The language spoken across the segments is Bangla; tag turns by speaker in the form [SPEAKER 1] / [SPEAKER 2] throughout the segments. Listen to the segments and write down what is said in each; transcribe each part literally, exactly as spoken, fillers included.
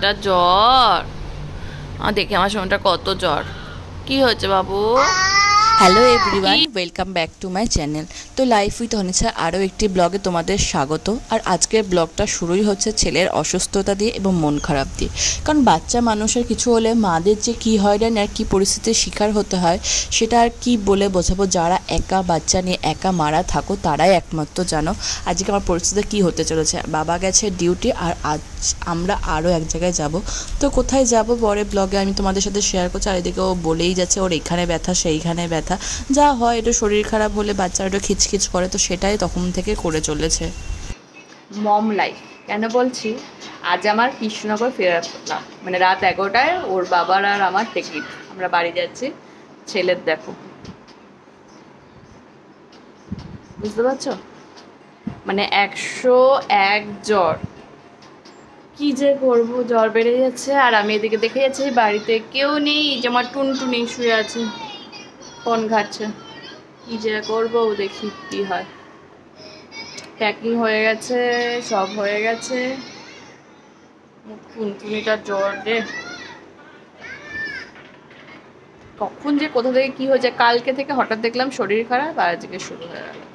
[SPEAKER 1] শোনটা জ্বর, দেখে আমার শোনটা কত জ্বর। কি হয়েছে বাবু?
[SPEAKER 2] Hello everyone, welcome back to my channel. তো লাইফ উইথ অনিশা আরও একটি ব্লগে তোমাদের স্বাগত। আর আজকের ব্লগটা শুরুই হচ্ছে ছেলের অসুস্থতা দিয়ে এবং মন খারাপ দিয়ে। কারণ বাচ্চা মানুষের কিছু হলে মাদের যে কী হয় না আর কী পরিস্থিতির শিকার হতে হয় সেটা আর কি বলে বোঝাবো। যারা একা বাচ্চা নিয়ে একা মারা থাকো তারাই একমাত্র জানো আজকে আমার পরিস্থিতি কী হতে চলেছে। বাবা গেছে ডিউটি আর আজ আমরা আরও এক জায়গায় যাব। তো কোথায় যাব পরে ব্লগে আমি তোমাদের সাথে শেয়ার করছি। আর এদিকে ও বলেই যাচ্ছে ওর এইখানে ব্যথা সেইখানে ব্যথা, যা হয় একটু শরীর খারাপ হলে বাচ্চারা একটু খিচখিচ করে, তো সেটাই তখন থেকে করে চলেছে।
[SPEAKER 1] মম লাইফ কেন বলছি, আজ আমার কৃষ্ণনগর ফেরালাম, মানে রাত এগারোটায় ওর বাবার আর আমার টিকিট, আমরা বাড়ি যাচ্ছি। ছেলের দেখো, বুঝতে পারছো, মানে একশো এক জ্বর। কি যে করবো, জ্বর বেড়ে যাচ্ছে। আর আমি এদিকে দেখে যাচ্ছি বাড়িতে কেউ নেই, যে আমার টুনটুনি শুয়ে আছে ফোন ঘাটছে। কি যে করবো দেখি কি হয়। প্যাকিং হয়ে গেছে, সব হয়ে গেছে। টুনটুনিটার জ্বর রে, কখন যে কোথা থেকে কি হয়েছে। কালকে থেকে হঠাৎ দেখলাম শরীর খারাপ আর আজকে শুরু হয়ে গেল।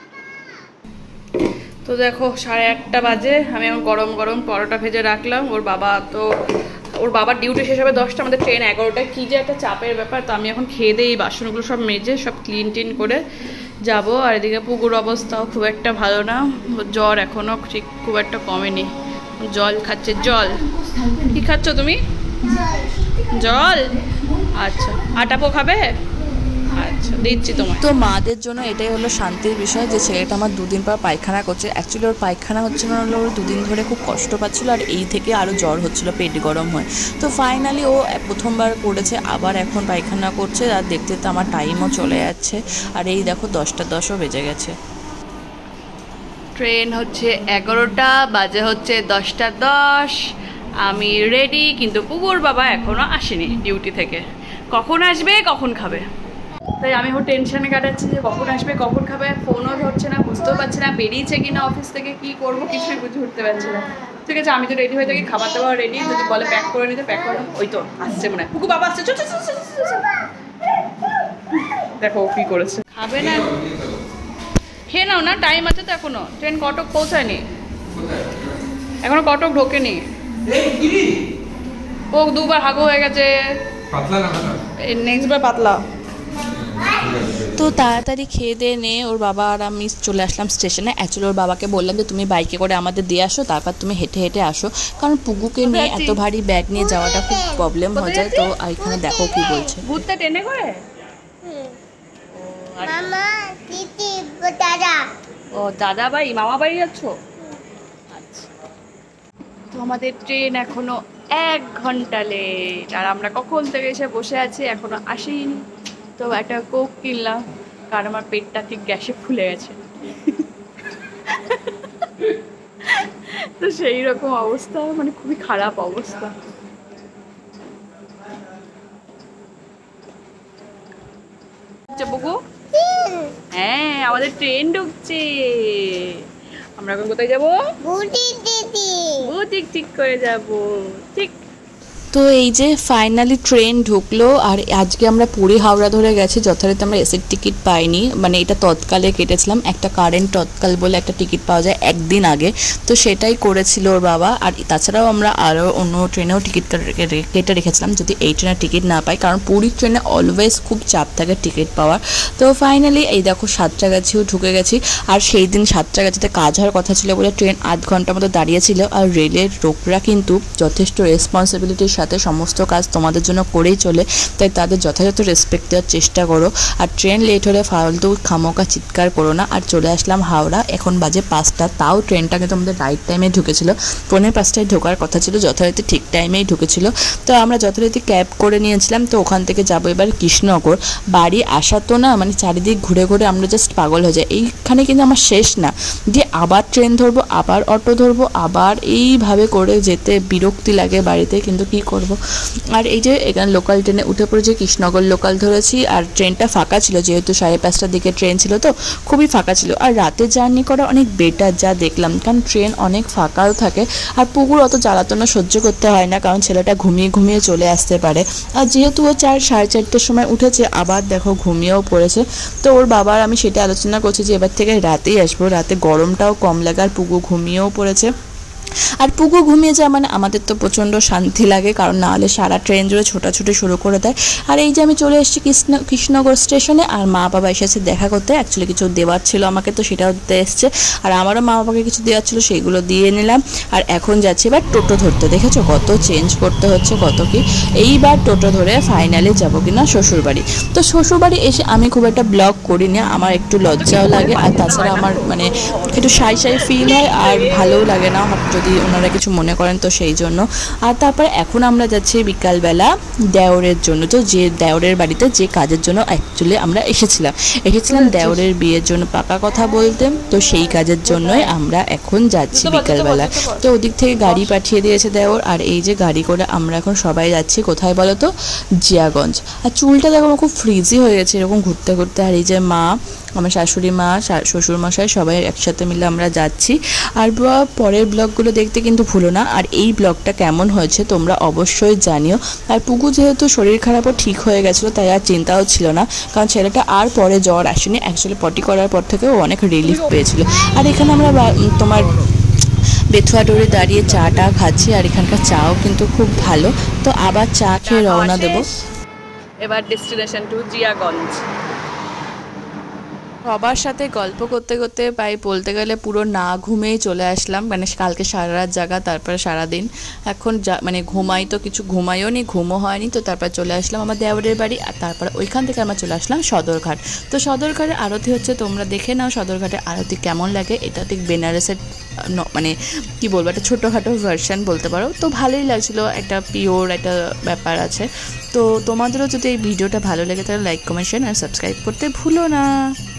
[SPEAKER 1] তো দেখো সাড়ে আটটা বাজে, আমি এখন গরম গরম পরোটা ভেজে রাখলাম। ওর বাবা তো ওর বাবার ডিউটি শেষ হবে দশটা, আমাদের ট্রেন এগারোটায়। কী যে একটা চাপের ব্যাপার। তো আমি এখন খেয়ে দিয়ে এই বাসনগুলো সব মেজে সব ক্লিন টিন করে যাব। আর এদিকে পুকুর অবস্থাও খুব একটা ভালো না, জ্বর এখনও ঠিক খুব একটা কমেনি, জল খাচ্ছে। জল কি খাচ্ছ তুমি? জল, আচ্ছা। আটাপো খাবে? আচ্ছা দিচ্ছি তোমার।
[SPEAKER 2] তো মাদের জন্য এটাই হলো শান্তির বিষয় যে ছেলেটা আমার দুদিন পর পায়খানা করছে। অ্যাকচুয়ালি ওর পায়খানা হচ্ছে না, হলো ওর দুদিন ধরে খুব কষ্ট পাচ্ছিল আর এই থেকে আরও জ্বর হচ্ছিল, পেট গরম হয়। তো ফাইনালি ও প্রথমবার করেছে, আবার এখন পায়খানা করছে। আর দেখতে দেখতে আমার টাইমও চলে যাচ্ছে। আর এই দেখো দশটা দশও বেজে গেছে।
[SPEAKER 1] ট্রেন হচ্ছে এগারোটা, বাজে হচ্ছে দশটা দশ। আমি রেডি, কিন্তু পুকুর বাবা এখনও আসেনি ডিউটি থেকে। কখন আসবে কখন খাবে, তাই আমি ওর টেনশানে কাটাচ্ছি যে কখন আসবে কখন খাবে। ফোনও ধরছে না, বুঝতেও পারছি না বেরিয়েছে কিনা অফিস থেকে, কি করবো কিছুই বুঝে উঠতে পারছি না। ঠিক আছে, আমি তো রেডি হয়ে থাকি, খাবার দাবার রেডি। যদি বলে প্যাক করে নিতে প্যাক করে, ওই তো আসছে মনে হয় পুকু বাবা আসছে। দেখো কি করেছে, খাবে না। খেয়ে নাও না, টাইম আছে তো এখনো, ট্রেন কটক পৌঁছায়নি এখনো, কটক ঢোকেনি। ও দুবার হাগু হয়ে গেছে, নেক্সট বার পাতলা।
[SPEAKER 2] তো তাড়াতাড়ি খেয়ে দিয়ে নিয়ে ওর বাবা আর আমি চলে আসলাম স্টেশনে। অ্যাকচুয়ালি ওর বাবাকে বললাম যে তুমি বাইকে করে আমাদের দিয়ে আসো, তারপর তুমি হেঁটে হেঁটে আসো, কারণ পুগুকে নিয়ে এত ভারী ব্যাগ নিয়ে যাওয়াটা খুব প্রবলেম হয়ে যায়। তো এখানে দেখো কি বলছে।
[SPEAKER 1] ভূতটা টেনে করে
[SPEAKER 3] মামা দিদি দাদা,
[SPEAKER 1] ও দাদা ভাই মামা বাড়ি যাচ্ছ। আচ্ছা, তো আমাদের ট্রেন এখনো এক ঘন্টা লেট, আর আমরা কখন থেকে এসে বসে আছি এখনো আসেনি। তো একটা কোক কিনলাম, কারণ আমার পেটটা ঠিক গ্যাসে ফুলে গেছে। তো সেই রকম অবস্থা, মানে খুবই খারাপ অবস্থা। বুকু, হ্যাঁ আমাদের ট্রেন ঢুকছে। আমরা এখন কোথায় যাবো?
[SPEAKER 3] বুটিক দিদি,
[SPEAKER 1] বুটিক ঠিক করে যাবো। ঠিক।
[SPEAKER 2] তো এই যে ফাইনালি ট্রেন ঢুকলো। আর আজকে আমরা পুরী হাওড়া ধরে গেছি, যথারীতি আমরা এসির টিকিট পাইনি, মানে এটা তৎকালে কেটেছিলাম। একটা কারেন্ট তৎকাল বলে একটা টিকিট পাওয়া যায় একদিন আগে, তো সেটাই করেছিল ওর বাবা। আর তাছাড়াও আমরা আরও অন্য ট্রেনেও টিকিট কেটে রেখেছিলাম যদি এই ট্রেনের টিকিট না পাই, কারণ পুরীর ট্রেনে অলওয়েজ খুব চাপ থাকে টিকিট পাওয়ার। তো ফাইনালি এই দেখো সাতটাগাছিও ঢুকে গেছি। আর সেই দিন সাতটাগাছিতে কাজ হওয়ার কথা ছিল বলে ট্রেন আধ ঘন্টার মতো দাঁড়িয়েছিল। আর রেলের লোকরা কিন্তু যথেষ্ট রেসপন্সিবিলিটির সাথে সমস্ত কাজ তোমাদের জন্য করেই চলে, তাই তাদের যথাযথ রেসপেক্ট দেওয়ার চেষ্টা করো। আর ট্রেন লেট হলে ফালতু খামোকা চিৎকার করো না। আর চলে আসলাম হাওড়া, এখন বাজে পাঁচটা। তাও ট্রেনটা কিন্তু আমাদের রাইট টাইমে ঢুকেছিল, পৌনে পাঁচটায় ঢোকার কথা ছিল, যথারীতি ঠিক টাইমেই ঢুকেছিল। তো আমরা যথারীতি ক্যাব করে নিয়েছিলাম। তো ওখান থেকে যাবো এবার কৃষ্ণনগর। বাড়ি আসা তো না, মানে চারিদিক ঘুরে ঘুরে আমরা জাস্ট পাগল হয়ে যাই। এইখানে কিন্তু আমার শেষ না, যে আবার ট্রেন ধরবো, আবার অটো ধরবো, আবার এইভাবে করে যেতে বিরক্তি লাগে বাড়িতে। কিন্তু কি করব। আর এই যে এখানে লোকাল ট্রেনে উঠে পড়েছি, কৃষ্ণনগর লোকাল ধরেছি। আর ট্রেনটা ফাঁকা ছিল, যেহেতু সাড়ে পাঁচটার দিকে ট্রেন ছিল তো খুবই ফাঁকা ছিল। আর রাতে জার্নি করা অনেক বেটার যা দেখলাম, কারণ ট্রেন অনেক ফাঁকাও থাকে। আর পুকুর অত জ্বালাতনা সহ্য করতে হয় না, কারণ ছেলেটা ঘুমিয়ে ঘুমিয়ে চলে আসতে পারে। আর যেহেতু ও চার সাড়ে চারটের সময় উঠেছে, আবার দেখো ঘুমিয়েও পড়েছে। তো ওর বাবার আমি সেটা আলোচনা করছি যে এবার থেকে রাতেই আসবো, রাতে গরমটাও কম লাগে। আর পুকু ঘুমিয়েও পড়েছে। আর পুকু ঘুমিয়ে যায় মানে আমাদের তো প্রচণ্ড শান্তি লাগে, কারণ না হলে সারা ট্রেন জুড়ে ছোটাছুটি শুরু করে দেয়। আর এই যে আমি চলে এসেছি কৃষ্ণ কৃষ্ণনগর স্টেশনে, আর মা বাবা এসেছে দেখা করতে। অ্যাকচুয়ালি কিছু দেওয়ার ছিল আমাকে, তো সেটাও দিতে এসছে। আর আমারও মা বাবাকে কিছু দেওয়ার ছিল, সেইগুলো দিয়ে নিলাম। আর এখন যাচ্ছি এবার টোটো ধরতে। দেখেছো কত চেঞ্জ করতে হচ্ছে, কত কি। এইবার টোটো ধরে ফাইনালি যাবো কিনা শ্বশুরবাড়ি। তো শ্বশুরবাড়ি এসে আমি খুব একটা ব্লগ করি না, আমার একটু লজ্জাও লাগে। আর তাছাড়া আমার মানে একটু সাই সাই ফিল হয়, আর ভালোও লাগে না যদি ওনারা কিছু মনে করেন, তো সেই জন্য। আর তারপরে এখন আমরা যাচ্ছি বিকালবেলা দেওরের জন্য। তো যে দেওরের বাড়িতে যে কাজের জন্য অ্যাকচুয়ালি আমরা এসেছিলাম এসেছিলাম দেওরের বিয়ের জন্য পাকা কথা বলতে, তো সেই কাজের জন্যই আমরা এখন যাচ্ছি বিকালবেলা। তো ওদিক থেকে গাড়ি পাঠিয়ে দিয়েছে দেওর। আর এই যে গাড়ি করে আমরা এখন সবাই যাচ্ছি কোথায় বলো তো, জিয়াগঞ্জ। আর চুলটা দেখো আমার খুব ফ্রিজি হয়ে গেছে এরকম ঘুরতে ঘুরতে। আর এই যে মা, আমার শাশুড়ি মা, শ্বশুরমশাই সবাই একসাথে মিলে আমরা যাচ্ছি। আর পরের ব্লগগুলো দেখতে কিন্তু ভুলো না। আর এই ব্লগটা কেমন হয়েছে তোমরা অবশ্যই জানিও। আর পুকু যেহেতু শরীর খারাপও ঠিক হয়ে গেছিলো, তাই আর চিন্তাও ছিল না, কারণ ছেলেটা আর পরে জ্বর আসেনি। অ্যাকচুয়ালি পটি করার পর থেকে ও অনেক রিলিফ পেয়েছিল। আর এখানে আমরা তোমার বেথুয়া ডোরে দাঁড়িয়ে চা টা খাচ্ছি। আর এখানকার চাও কিন্তু খুব ভালো। তো আবার চা খেয়ে রওনা দেবো।
[SPEAKER 1] এবার ডেস্টিনেশন টু জিয়াগঞ্জ।
[SPEAKER 2] সবার সাথে গল্প করতে করতে প্রায় বলতে গেলে পুরো না ঘুমেই চলে আসলাম, মানে কালকে সারা রাত জাগা, তারপরে সারাদিন এখন যা মানে ঘুমাই তো কিছু ঘুমাইও নি, ঘুমও হয়নি। তো তারপর চলে আসলাম আমার দেওরের বাড়ি। আর তারপরে ওইখান থেকে আমরা চলে আসলাম সদরঘাট। তো সদরঘাটের আরতি হচ্ছে, তোমরা দেখে নাও সদরঘাটের আরতি কেমন লাগে। এটা ঠিক বেনারসের মানে কি বলবো, একটা ছোটোখাটো ভার্সন বলতে পারো। তো ভালোই লাগছিলো, একটা পিওর একটা ব্যাপার আছে। তো তোমাদেরও যদি এই ভিডিওটা ভালো লেগে তাহলে লাইক কমেন্ট শেয়ার আর সাবস্ক্রাইব করতে ভুলো না।